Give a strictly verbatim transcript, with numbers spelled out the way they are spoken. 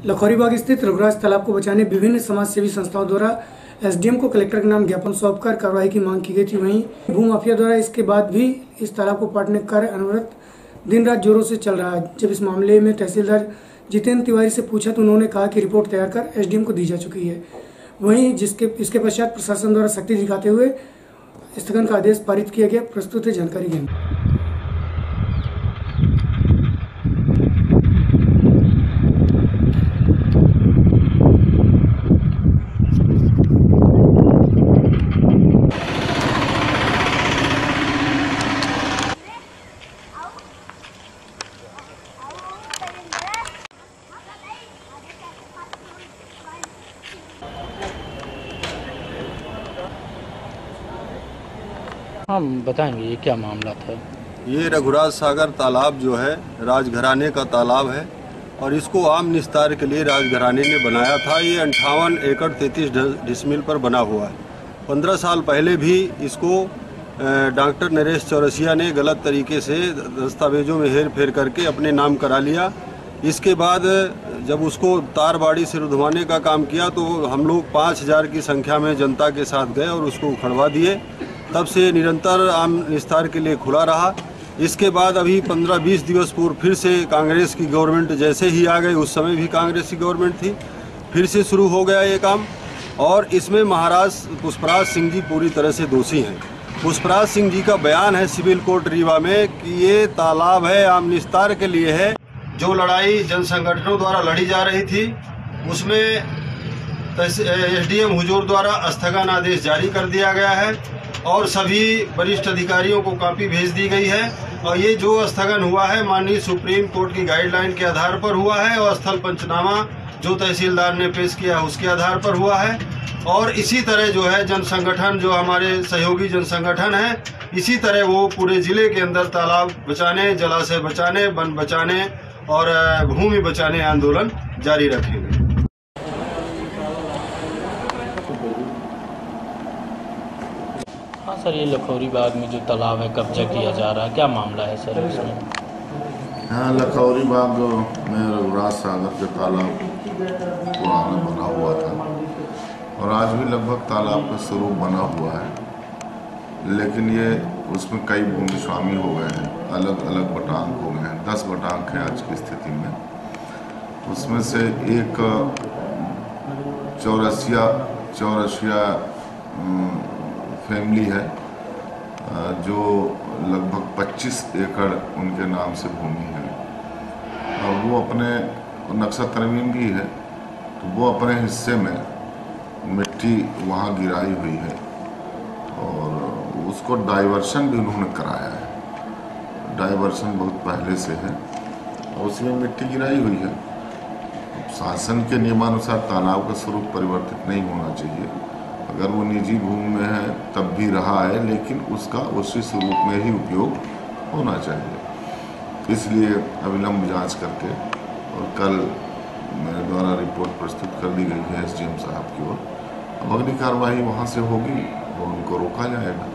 लखौरीबाग स्थित रघुराज तालाब को बचाने विभिन्न समाज सेवी संस्थाओं द्वारा एसडीएम को कलेक्टर के नाम ज्ञापन सौंपकर कार्रवाई की मांग की गई थी। वहीं भूमाफिया द्वारा इसके बाद भी इस तालाब को पाटने का कार्य अनवरत दिन रात जोरों से चल रहा है। जब इस मामले में तहसीलदार जितेंद्र तिवारी से पूछा तो उन्होंने कहा कि रिपोर्ट तैयार कर एसडीएम को दी जा चुकी है। वहीं जिसके इसके पश्चात प्रशासन द्वारा सख्ती दिखाते हुए स्थगन का आदेश पारित किया गया। प्रस्तुत है जानकारी गेंद। हम बताएंगे ये क्या मामला था। ये रघुराज सागर तालाब जो है राजघराने का तालाब है और इसको आम निस्तार के लिए राजघराने ने बनाया था। ये अंठावन एकड़ तैंतीस डिसमिल पर बना हुआ है। पंद्रह साल पहले भी इसको डॉक्टर नरेश चौरसिया ने गलत तरीके से दस्तावेजों में हेर फेर करके अपने नाम करा लिया। इसके बाद जब उसको तार बाड़ी से रुधवाने का काम किया तो हम लोग पाँच हज़ार की संख्या में जनता के साथ गए और उसको उखड़वा दिए। तब से निरंतर आम निस्तार के लिए खुला रहा। इसके बाद अभी पंद्रह बीस दिवस पूर्व फिर से कांग्रेस की गवर्नमेंट जैसे ही आ गई, उस समय भी कांग्रेस की गवर्नमेंट थी, फिर से शुरू हो गया ये काम। और इसमें महाराज पुष्पराज सिंह जी पूरी तरह से दोषी हैं। पुष्पराज सिंह जी का बयान है सिविल कोर्ट रीवा में कि ये तालाब है आम निस्तार के लिए है। जो लड़ाई जन संगठनों द्वारा लड़ी जा रही थी उसमें एसडीएम हुजूर द्वारा स्थगन आदेश जारी कर दिया गया है और सभी वरिष्ठ अधिकारियों को कॉपी भेज दी गई है। और ये जो स्थगन हुआ है माननीय सुप्रीम कोर्ट की गाइडलाइन के आधार पर हुआ है और स्थल पंचनामा जो तहसीलदार ने पेश किया उसके आधार पर हुआ है। और इसी तरह जो है जन संगठन जो हमारे सहयोगी जन संगठन है, इसी तरह वो पूरे ज़िले के अंदर तालाब बचाने, जलाशय बचाने, वन बचाने और भूमि बचाने आंदोलन जारी रखेंगे। हाँ सर, ये लखौरीबाग में जो तालाब है कब्जा किया जा रहा है, क्या मामला है सर इसमें? हाँ, लखौरीबाग में रघुराज सागर के तालाब पुराना बना हुआ था और आज भी लगभग तालाब का स्वरूप बना हुआ है, लेकिन ये उसमें कई भूमि स्वामी हो गए हैं, अलग अलग बटांक हो गए हैं। दस बटांक हैं आज की स्थिति में। उसमें से एक चौरसिया चौरसिया फैमिली है जो लगभग पच्चीस एकड़ उनके नाम से भूमि है और वो अपने नक्शा तरमीम भी है तो वो अपने हिस्से में मिट्टी वहाँ गिराई हुई है और उसको डाइवर्शन भी उन्होंने कराया है। डाइवर्शन बहुत पहले से है और उसमें मिट्टी गिराई हुई है। शासन के नियमानुसार तालाब का स्वरूप परिवर्तित नहीं होना चाहिए। अगर वो निजी भूमि में है तब भी रहा है, लेकिन उसका उसी स्वरूप में ही उपयोग होना चाहिए। इसलिए अविलंब जांच करके और कल मेरे द्वारा रिपोर्ट प्रस्तुत कर दी गई है एसडीएम साहब की ओर। अब अगली कार्रवाई वहाँ से होगी और उनको रोका जाएगा।